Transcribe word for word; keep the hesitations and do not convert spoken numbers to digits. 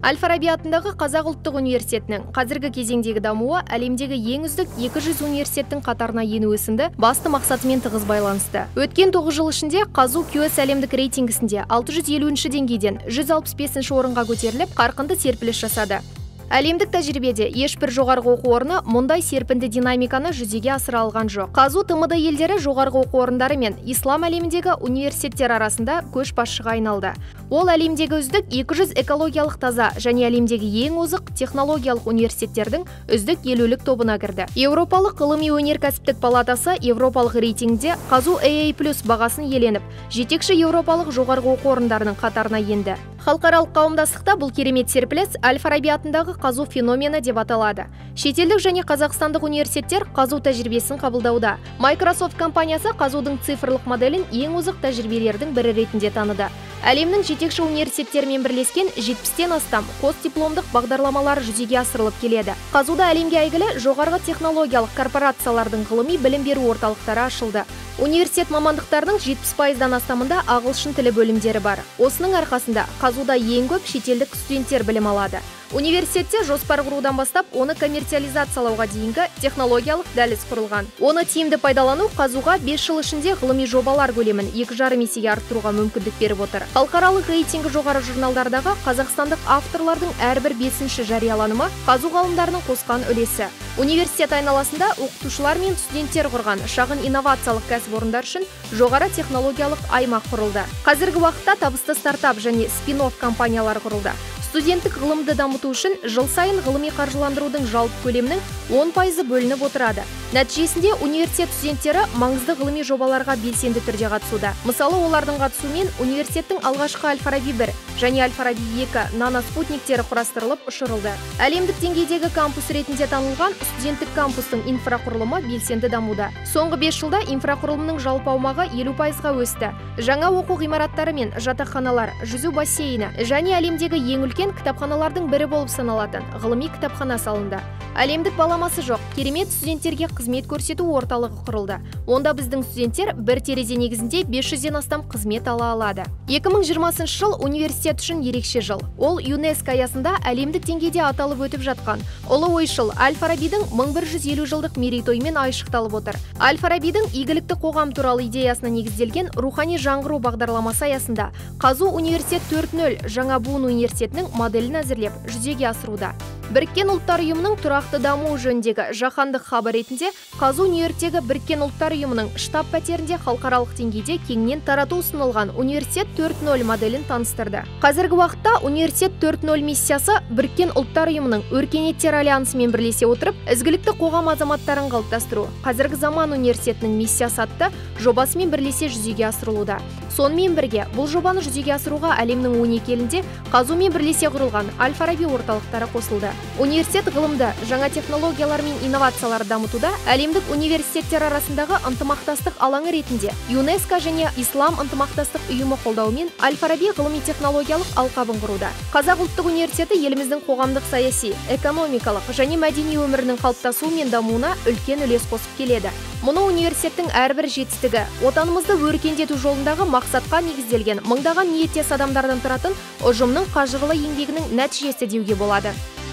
Әл-Фараби атындағы Қазақ ұлттық университетінің қазіргі кезеңдегі дамуы әлемдегі ең үздік екі жүз университеттің қатарына енуі сынды басты мақсатымен тығыз байланысты. Өткен тоғыз жыл ішінде қазу кю эс әлемдік рейтингісінде алты жүз елуінші деңгейден жүз алпыс бесінші орынға көтеріліп, қарқынды серпіліс жасады. Әлемдік тәжірибеде ешбір жоғарғы оқу орны мұндай серпінді динамиканы жүзеге асыра алған жоқ. Қазу Т М Д елдері жоғарғы оқу орындары мен ислам әлеміндегі университеттер арасында көшбасшыға айналды. Ол әлемдегі үздік екі жүз экологиялық таза және әлемдегі ең озық технологиялық университеттердің үздік елулік тобына кірді. Еуропалық ғылыми өнеркәсіптік палатасы еуропалық рейтингде қазу А А плюс бағасын иеленіп, жетекші еуропалық жоғарғы оқу орындарының қатарына енді. Халықаралық қауымдастықта бұл керемет серпіліс Әл-Фараби атындағы қазу феномені деп аталады. Шетелдік және қазақстандық университеттер қазу тәжірибесін қабылдауда. Microsoft компаниясы қазудың цифрлық моделін ең озық тәжірибелердің бірі ретінде таныды. Әлемнің жетекші университеттерімен бірлескен жетпістен астам қос дипломдық бағдарламалар жүзеге асырылып келеді. Қазуда әлемге әйгілі жоғарғы технологиялық корпорациялардың ғылыми білім беру орталықтары ашылды. Университет мамандықтарының жетпіс пайыздан астамында ағылшын тілі бөлімдері бар. Осының арқасында қазуда ең көп шетелдік студенттер білім алады. Университетте жоспар құрудан бастап, оны коммерциализациялауға дейінгі технологиялық дәліз құрылған. Оны тиімді пайдалану қазуға бес жыл ішінде ғылыми жобалар көлемін екі жарым есеге арттыруға мүмкіндік беріп отыр. Халықаралық рейтингі жоғары журналдардағы қазақстандық авторлардың әрбір бесінші жарияланымы қазу ғалымдарының қосқан үлесі. Университет айналасында оқытушылар мен студенттер құрған шағын инновациялық кәсіпорындар үшін жоғары технологиялық аймақ құрылды. Қазіргі уақытта табысты стартап және спин-офф компаниялар құрылды. Студенттік ғылымды дамыту үшін жыл сайын ғылыми қаржыландырудың жалпы көлемінің он пайызы бөлініп отырады. Нәтижесінде университет студенттері маңызды ғылыми жобаларға белсенді түрде қатысуда. Мысалы, олардың қатысуымен университеттің алғашқы Әл-Фараби бір және Әл-Фараби екі наноспутниктері құрастырылып ұшырылды. Әлемдік деңгейдегі кампус ретінде танылған студенттік кампустың инфрақұрылымы белсенді дамуда. Соңғы бес жылда инфрақұрылымның жалпы аумағы елу пайызға өсті. Жаңа оқу ғимараттары мен жатақханалар, жүзу бассейні және әлемдегі ең үлкен кітапханалардың бірі болып саналатын ғылыми кітапхана салынды. Әлемдік баламасы жоқ, керемет студенттерге қызмет көрсету орталығы құрылды. Онда біздің студенттер бір терезе негізінде бес жүзден астам қызмет ала алады. екі мың жиырмасыншы жыл университет үшін ерекше жыл. Ол ЮНЕСКО аясында әлемдік деңгейде аталып өтіп жатқан ұлы ойшыл Әл-Фарабидің мың бір жүз елу жылдық мерейтоймен айшықталып отыр. Әл-Фарабидің игілікті қоғам туралы идеясына негізделген рухани жаңғыру бағдарламасы аясында Қазу университет төрт нөл жаңа буын университетінің моделін әзірлеп жүзеге асыруда. Біріккен ұлттар ұйымының тұрақты дамуы жөніндегі жаһандық хабы ретінде Қазу Нью-Йорктегі Біріккен ұлттар ұйымының штаб пәтерінде халықаралық деңгейде кеңінен тарату ұсынылған университет төрт нөл моделін таныстырды. Қазіргі уақытта университет төрт нөл миссиясы Біріккен ұлттар ұйымының өркениеттер альянсымен бірлесе отырып, ізгілікті қоғам азаматтарын қалыптастыру, қазіргі заман университетінің миссиясы атты жобасымен бірлесе жүзеге асырылуда. Сонымен бірге, бұл жобаны жүзеге асыруға әлемнің он екі елінде қазумен бірлесе құрылған Әл-Фараби орталықтары қосылды. Университет ғылымды, жаңа технологиялар мен инновацияларды дамытуда әлемдік университеттер арасындағы ынтымақтастық алаңы ретінде ЮНЕСКО және Ислам ынтымақтастық ұйымы қолдауымен Әл-Фараби ғылыми технологиялық алқабын құруда. Қазақ ұлттық университеті еліміздің қоғамдық саяси, экономикалық және мәдени өмірінің қалыптасуы мен дамуына үлкен үлес қосып келеді. Мұны университеттің әрбір жетістігі, отанымызды өркендету жолындағы мақсатқа негізделген мыңдаған ниеттес адамдардан тұратын ұжымның қажырлы еңбегінің нәтижесі деуге болады.